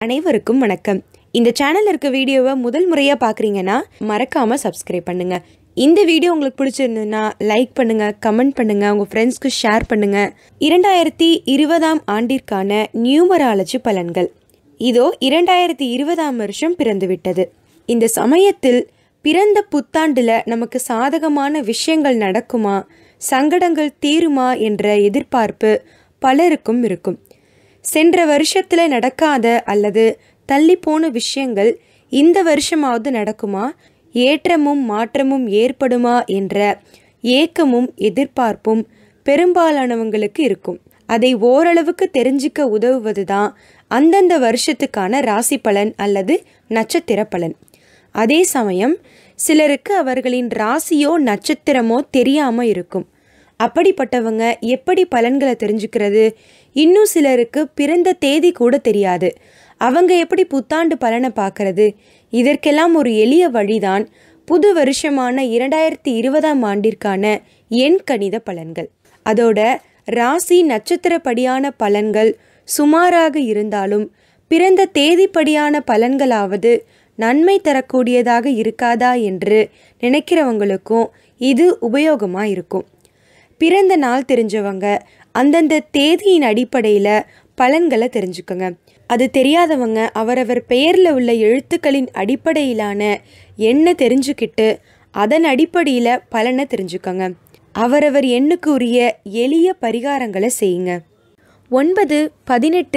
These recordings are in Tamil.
அனைவருக்கும் வணக்கம். இந்த சேனல்ல இருக்க வீடியோவை முதல் முறையாக பார்க்குறீங்கன்னா மறக்காமல் சப்ஸ்கிரைப் பண்ணுங்கள். இந்த வீடியோ உங்களுக்கு பிடிச்சிருந்ததுன்னா லைக் பண்ணுங்கள், கமெண்ட் பண்ணுங்கள், உங்கள் ஃப்ரெண்ட்ஸ்க்கு ஷேர் பண்ணுங்கள். 2020 ஆண்டிற்கான நியூமராலஜி பலன்கள் இதோ 2020 வருஷம் பிறந்துவிட்டது. இந்த சமயத்தில் பிறந்த புத்தாண்டில் நமக்கு சாதகமான விஷயங்கள் நடக்குமா, சங்கடங்கள் தீருமா என்ற எதிர்பார்ப்பு பலருக்கும் இருக்கும். சென்ற வருஷத்தில் நடக்காத அல்லது தள்ளி போன விஷயங்கள் இந்த வருஷமாவது நடக்குமா, ஏற்றமும் மாற்றமும் ஏற்படுமா என்ற ஏக்கமும் எதிர்பார்ப்பும் பெரும்பாலானவங்களுக்கு இருக்கும். அதை ஓரளவுக்கு தெரிஞ்சிக்க உதவுவது தான் அந்தந்த வருஷத்துக்கான ராசி பலன் அல்லது நட்சத்திர பலன். அதே சமயம் சிலருக்கு அவர்களின் ராசியோ நட்சத்திரமோ தெரியாமல் இருக்கும். அப்படிப்பட்டவங்க எப்படி பலன்களை தெரிஞ்சுக்கிறது? இன்னும் சிலருக்கு பிறந்த தேதி கூட தெரியாது. அவங்க எப்படி புத்தாண்டு பலனை பார்க்கறது? இதற்கெல்லாம் ஒரு எளிய வழிதான் புது வருஷமான 2020 ஆண்டிற்கான எண் கணித பலன்கள். அதோட ராசி நட்சத்திரப்படியான பலன்கள் சுமாராக இருந்தாலும் பிறந்த தேதிப்படியான பலன்களாவது நன்மை தரக்கூடியதாக இருக்காதா என்று நினைக்கிறவங்களுக்கும் இது உபயோகமாக இருக்கும். பிறந்த நாள் தெரிஞ்சவங்க அந்தந்த தேதியின் அடிப்படையில் பலன்களை தெரிஞ்சுக்கோங்க. அது தெரியாதவங்க அவரவர் பெயரில் உள்ள எழுத்துக்களின் அடிப்படையிலான எண்ணை தெரிஞ்சுக்கிட்டு அதன் அடிப்படையில் பலனை தெரிஞ்சுக்கோங்க. அவரவர் எண்ணுக்கு உரிய எளிய பரிகாரங்களை செய்யுங்க. 9, 18,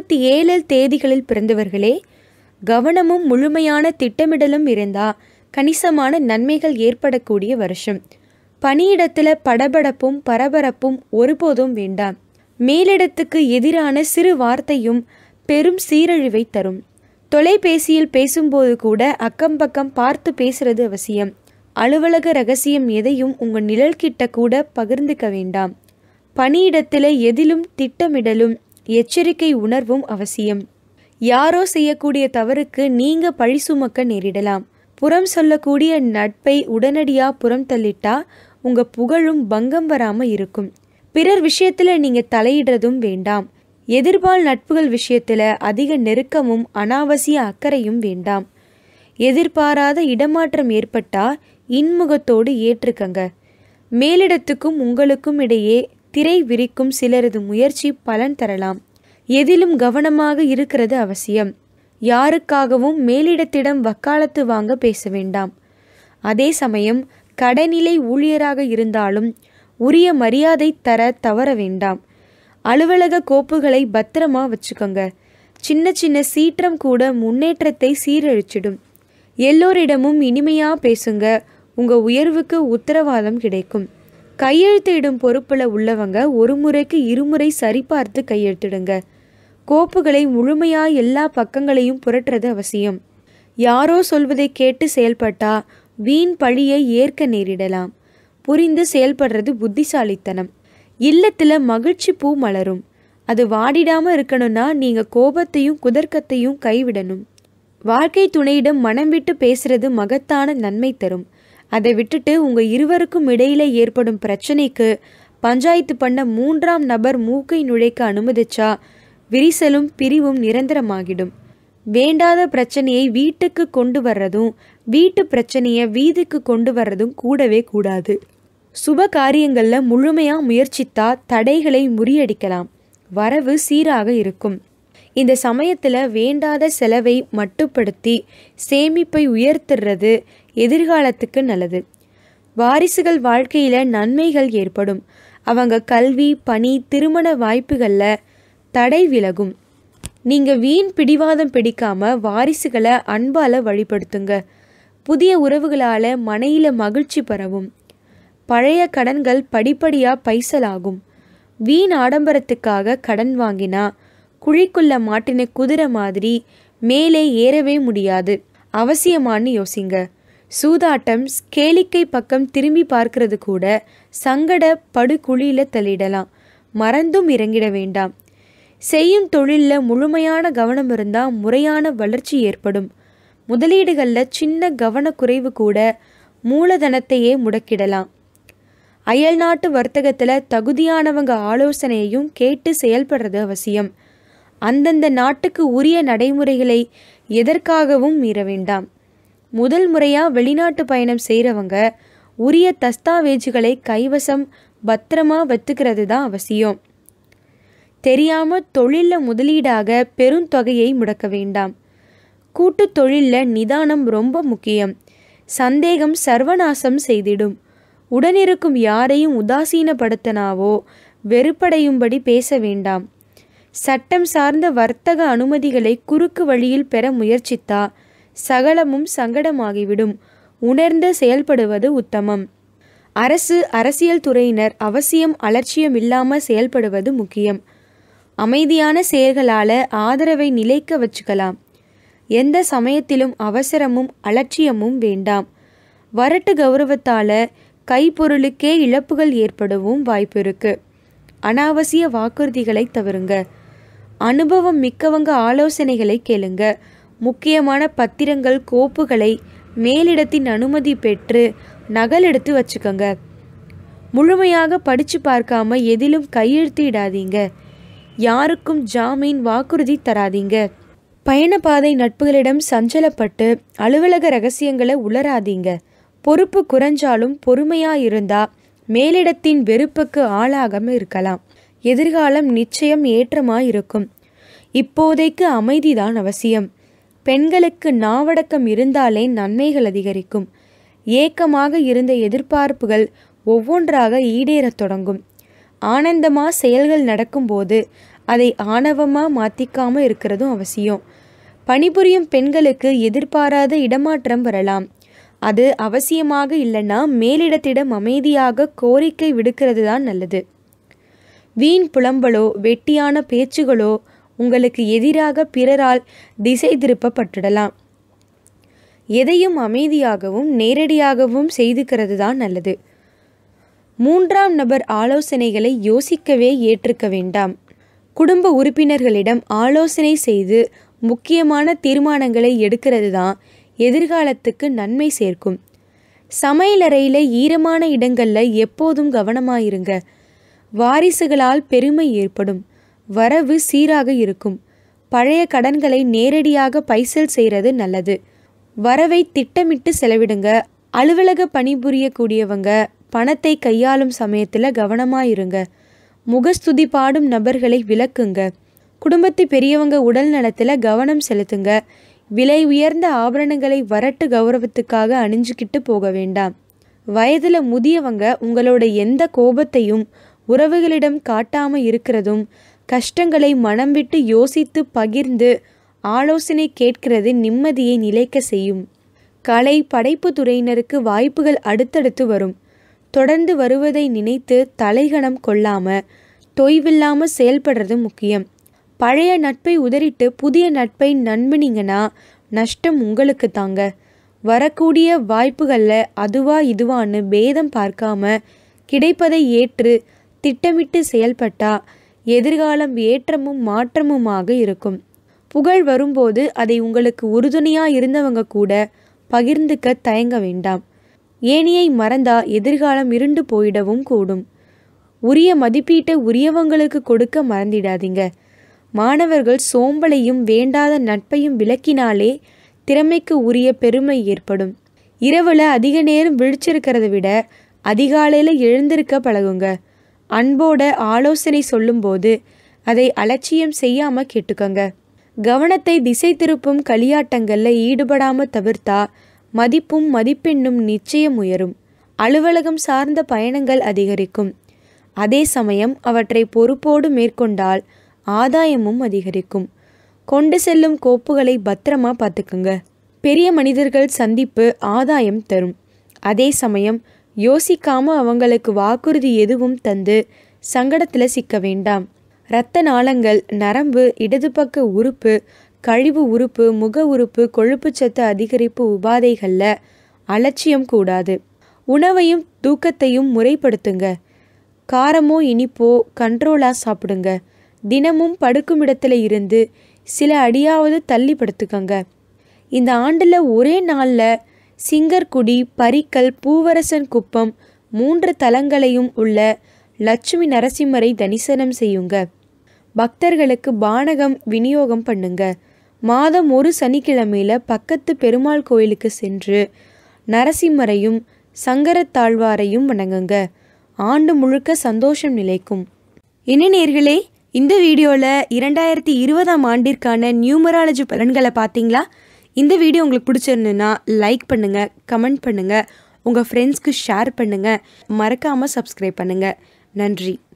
27 தேதிகளில் பிறந்தவர்களே, கவனமும் முழுமையான திட்டமிடலும் இருந்தால் கணிசமான நன்மைகள் ஏற்படக்கூடிய வருஷம். பணியிடத்தில் படபடப்பும் பரபரப்பும் ஒருபோதும் வேண்டாம். மேலிடத்துக்கு எதிரான சிறு வார்த்தையும் பெரும் சீரழிவை தரும். தொலைபேசியில் பேசும்போது கூட அக்கம் பக்கம் பார்த்து பேசுறது அவசியம். அலுவலக ரகசியம் எதையும் உங்கள் நிழல்கிட்ட கூட பகிர்ந்துக்க வேண்டாம். பணியிடத்தில் எதிலும் திட்டமிடலும் எச்சரிக்கை உணர்வும் அவசியம். யாரோ செய்யக்கூடிய தவறுக்கு நீங்கள் பழி சுமக்க நேரிடலாம். புறம் சொல்லக்கூடிய நட்பை உடனடியாக புறம் தள்ளிட்டா உங்கள் புகழும் பங்கம் வராமல் இருக்கும். பிறர் விஷயத்தில் நீங்கள் தலையிடுறதும் வேண்டாம். எதிர்பால் நட்புகள் விஷயத்தில் அதிக நெருக்கமும் அனாவசிய அக்கறையும் வேண்டாம். எதிர்பாராத இடமாற்றம் ஏற்பட்டால் இன்முகத்தோடு ஏற்றுக்கங்க. மேலிடத்துக்கும் உங்களுக்கும் இடையே திரை விரிக்கும் சிலரது முயற்சி பலன் தரலாம். எதிலும் கவனமாக இருக்கிறது அவசியம். யாருக்காகவும் மேலிடத்திடம் வக்காலத்து வாங்க பேச வேண்டாம். அதே சமயம் கடைநிலை ஊழியராக இருந்தாலும் உரிய மரியாதை தர தவற வேண்டாம். அலுவலக கோப்புகளை பத்திரமா வச்சுக்கோங்க. சின்ன சின்ன சீற்றம் கூட முன்னேற்றத்தை சீரழிச்சிடும். எல்லோரிடமும் இனிமையாக பேசுங்க. உங்கள் உயர்வுக்கு உத்தரவாதம் கிடைக்கும். கையெழுத்திடும் பொறுப்பில் உள்ளவங்க ஒரு முறைக்கு இருமுறை சரிபார்த்து கையெழுத்திடுங்க. கோப்புகளை முழுமையாக எல்லா பக்கங்களையும் புரட்டுறது அவசியம். யாரோ சொல்வதை கேட்டு செயல்பட்டா வீண் பழியை ஏற்க நேரிடலாம். புரிந்து செயல்படுறது புத்திசாலித்தனம். இல்லத்தில் மகிழ்ச்சி பூ மலரும். அது வாடிடாமல் இருக்கணும்னா நீங்கள் கோபத்தையும் குதர்க்கத்தையும் கைவிடணும். வாழ்க்கை துணையிடம் மனம் விட்டு பேசுறது மகத்தான நன்மை தரும். அதை விட்டுட்டு உங்கள் இருவருக்கும் இடையில ஏற்படும் பிரச்சனைக்கு பஞ்சாயத்து பண்ண 3ஆம் நபர் மூக்கை நுழைக்க அனுமதிச்சா விரிசலும் பிரிவும் நிரந்தரமாகிடும். வேண்டாத பிரச்சனையை வீட்டுக்கு கொண்டு வர்றதும் வீட்டு பிரச்சனையை வீதிக்கு கொண்டு வர்றதும் கூடவே கூடாது. சுப காரியங்களில் முழுமையாக முயற்சித்தா தடைகளை முறியடிக்கலாம். வரவு சீராக இருக்கும். இந்த சமயத்தில் வேண்டாத செலவை மட்டுப்படுத்தி சேமிப்பை உயர்த்துறது எதிர்காலத்துக்கு நல்லது. வாரிசுகள் வாழ்க்கையில் நன்மைகள் ஏற்படும். அவங்க கல்வி, பணி, திருமண வாய்ப்புகளில் தடை விலகும். நீங்கள் வீண் பிடிவாதம் பிடிக்காம வாரிசுகளை அன்பால் வழிபடுத்துங்க. புதிய உறவுகளால் மனையில் மகிழ்ச்சி பரவும். பழைய கடன்கள் படிப்படியாக பைசலாகும். வீண் ஆடம்பரத்துக்காக கடன் வாங்கினா குழிக்குள்ள மாட்டின குதிரை மாதிரி மேலே ஏறவே முடியாது. அவசியமானு யோசிங்க. சூதாட்டம், கேளிக்கை பக்கம் திரும்பி பார்க்கறது கூட சங்கட படுகுழியில் தள்ளிடலாம். மறந்தும் இறங்கிட வேண்டாம். செய்யும் தொழிலில் முழுமையான கவனம் இருந்தால் முறையான வளர்ச்சி ஏற்படும். முதலீடுகளில் சின்ன கவனக்குறைவு கூட மூலதனத்தையே முடக்கிடலாம். அயல்நாட்டு வர்த்தகத்தில் தகுதியானவங்க ஆலோசனையையும் கேட்டு செயல்படுறது அவசியம். அந்தந்த நாட்டுக்கு உரிய நடைமுறைகளை எதற்காகவும் மீற வேண்டாம். முதல் முறையாக வெளிநாட்டு பயணம் செய்கிறவங்க உரிய தஸ்தாவேஜுகளை கைவசம் பத்திரமா வச்சுக்கிறது தான் அவசியம். தெரியாமல் தொழிலில் முதலீடாக பெருந்தொகையை முடக்க வேண்டாம். கூட்டு தொழிலில் நிதானம் ரொம்ப முக்கியம். சந்தேகம் சர்வநாசம் செய்திடும். உடனிருக்கும் யாரையும் உதாசீனப்படுத்தினாவோ வெறுப்படையும்படி பேச வேண்டாம். சட்டம் சார்ந்த வர்த்தக அனுமதிகளை குறுக்கு வழியில் பெற முயற்சித்தா சகலமும் சங்கடமாகிவிடும். உணர்ந்து செயல்படுவது உத்தமம். அரசியல் துறையினர் அவசியம் அலட்சியம் இல்லாமல் செயல்படுவது முக்கியம். அமைதியான செயல்களால் ஆதரவை நிலைக்க வச்சுக்கலாம். எந்த சமயத்திலும் அவசரமும் அலட்சியமும் வேண்டாம். வரட்டு கௌரவத்தால் கைப்பொருளுக்கே இழப்புகள் ஏற்படவும் வாய்ப்பு இருக்கு. அனாவசிய வாக்குறுதிகளை தவிருங்க. அனுபவம் மிக்கவங்க ஆலோசனைகளை கேளுங்க. முக்கியமான பத்திரங்கள் கோப்புகளை மேலிடத்தின் அனுமதி பெற்று நகல் எடுத்து வச்சுக்கோங்க. முழுமையாக படித்து பார்க்காம எதிலும் கையெழுத்திடாதீங்க. யாருக்கும் ஜாமீன் வாக்குறுதி தராதீங்க. பயணப்பாதை நட்புகளிடம் சஞ்சலப்பட்டு அலுவலக ரகசியங்களை உளராதீங்க. பொறுப்பு குறைஞ்சாலும் பொறுமையாக இருந்தால் மேலிடத்தின் வெறுப்புக்கு ஆளாகாமல் இருக்கலாம். எதிர்காலம் நிச்சயம் ஏற்றமாக இருக்கும். இப்போதைக்கு அமைதிதான் அவசியம். பெண்களுக்கு நாவடக்கம் இருந்தாலே நன்மைகள் அதிகரிக்கும். ஏக்கமாக இருந்த எதிர்பார்ப்புகள் ஒவ்வொன்றாக ஈடேறத் தொடங்கும். ஆனந்தமாக செயல்கள் நடக்கும்போது அதை ஆணவமாக மாற்றிக்காமல் இருக்கிறதும் அவசியம். பணிபுரியும் பெண்களுக்கு எதிர்பாராத இடமாற்றம் வரலாம். அது அவசியமாக இல்லைன்னா மேலிடத்திடம் அமைதியாக கோரிக்கை விடுக்கிறது தான் நல்லது. வீண் புலம்பலோ வெட்டியான பேச்சுகளோ உங்களுக்கு எதிராக பிறரால் திசை திருப்பப்பட்டுடலாம். எதையும் அமைதியாகவும் நேரடியாகவும் செய்துக்கிறது தான் நல்லது. மூன்றாம் நபர் ஆலோசனைகளை யோசிக்கவே ஏற்றுக்க வேண்டாம். குடும்ப உறுப்பினர்களிடம் ஆலோசனை செய்து முக்கியமான தீர்மானங்களை எடுக்கிறது தான் எதிர்காலத்துக்கு நன்மை சேர்க்கும். சமையலறையில் ஈரமான இடங்களில் எப்போதும் கவனமாயிருங்க. வாரிசுகளால் பெருமை ஏற்படும். வரவு சீராக இருக்கும். பழைய கடன்களை நேரடியாக பைசல் செய்கிறது நல்லது. வரவை திட்டமிட்டு செலவிடுங்க. அலுவலக பணிபுரியக்கூடியவங்க பணத்தை கையாளும் சமயத்தில் கவனமாயிருங்க. முகஸ்துதி பாடும் நபர்களை விலக்குங்க. குடும்பத்து பெரியவங்க உடல் நலத்தில் கவனம் செலுத்துங்க. விலை உயர்ந்த ஆபரணங்களை வரட்டு கௌரவத்துக்காக அணிஞ்சுக்கிட்டு போக வேண்டாம். வயதில் முதியவங்க உங்களோட எந்த கோபத்தையும் உறவுகளிடம் காட்டாமல் இருக்கிறதும் கஷ்டங்களை மனம் விட்டு யோசித்து பகிர்ந்து ஆலோசனை கேட்கிறது நிம்மதியை நிலைக்க செய்யும். கலை படைப்பு துறையினருக்கு வாய்ப்புகள் அடுத்தடுத்து வரும். தொடர்ந்து வருவதை நினைத்து தலைகணம் கொள்ளாமல் தொய்வில்லாமல் செயல்படுறது முக்கியம். பழைய நட்பை உதறிட்டு புதிய நட்பை நண்பனிங்கன்னா நஷ்டம் உங்களுக்கு தாங்க. வரக்கூடிய வாய்ப்புகளில் அதுவா இதுவான்னு பேதம் பார்க்காம கிடைப்பதை ஏற்று திட்டமிட்டு செயல்பட்டா எதிர்காலம் ஏற்றமும் மாற்றமுமாக இருக்கும். புகழ் வரும்போது அதை உங்களுக்கு உறுதுணையாக இருந்தவங்க கூட பகிர்ந்துக்க தயங்க வேண்டாம். ஏணியை மறந்தா எதிர்காலம் இருண்டு போயிடவும் கூடும். உரிய மதிப்பீட்டை உரியவங்களுக்கு கொடுக்க மறந்திடாதீங்க. மாணவர்கள் சோம்பலையும் வேண்டாத நட்பையும் விலக்கினாலே திறமைக்கு உரிய பெருமை ஏற்படும். இரவில் அதிக நேரம் விழிச்சிருக்கிறத விட அதிகாலையில் எழுந்திருக்க பழகுங்க. அன்போட ஆலோசனை சொல்லும்போது அதை அலட்சியம் செய்யாமல் கேட்டுக்கோங்க. கவனத்தை திசை திருப்பும் களியாட்டங்களில் ஈடுபடாமல் தவிர்த்தா மதிப்பும் மதிப்பெண்ணும் நிச்சயம் உயரும். அலுவலகம் சார்ந்த பயணங்கள் அதிகரிக்கும். அதே சமயம் அவற்றை பொறுப்போடு மேற்கொண்டால் ஆதாயமும் அதிகரிக்கும். கொண்டு செல்லும் கோப்புகளை பத்திரமா பார்த்துக்குங்க. பெரிய மனிதர்கள் சந்திப்பு ஆதாயம் தரும். அதே சமயம் யோசிக்காம அவங்களுக்கு வாக்குறுதி எதுவும் தந்து சங்கடத்தில் சிக்க வேண்டாம். இரத்த நாளங்கள், நரம்பு, இடது பக்க உறுப்பு, கழிவு உறுப்பு, முக உறுப்பு, கொழுப்புச்சத்து அதிகரிப்பு உபாதைகளில் அலட்சியம் கூடாது. உணவையும் தூக்கத்தையும் முறைப்படுத்துங்க. காரமோ இனிப்போ கண்ட்ரோலாக சாப்பிடுங்க. தினமும் படுக்கும் இடத்துல இருந்து சில அடியாவது தள்ளி படுத்துக்கங்க. இந்த ஆண்டில் ஒரே நாளில் சிங்கர்குடி, பரிக்கல், பூவரசன் குப்பம் 3 தலங்களையும் உள்ள லட்சுமி நரசிம்மரை தரிசனம் செய்யுங்க. பக்தர்களுக்கு பானகம் விநியோகம் பண்ணுங்க. மாதம் ஒரு சனிக்கிழமையில பக்கத்து பெருமாள் கோயிலுக்கு சென்று நரசிம்மரையும் சங்கரத்தாழ்வாரையும் வணங்குங்க. ஆண்டு முழுக்க சந்தோஷம் நிலைக்கும். என்ன நேயர்களே, இந்த வீடியோவில் 2020ஆம் ஆண்டிற்கான நியூமராலஜி பலன்களை பார்த்தீங்களா? இந்த வீடியோ உங்களுக்கு பிடிச்சிருந்துன்னா லைக் பண்ணுங்கள், கமெண்ட் பண்ணுங்கள், உங்கள் ஃப்ரெண்ட்ஸ்க்கு ஷேர் பண்ணுங்கள், மறக்காமல் சப்ஸ்கிரைப் பண்ணுங்கள். நன்றி.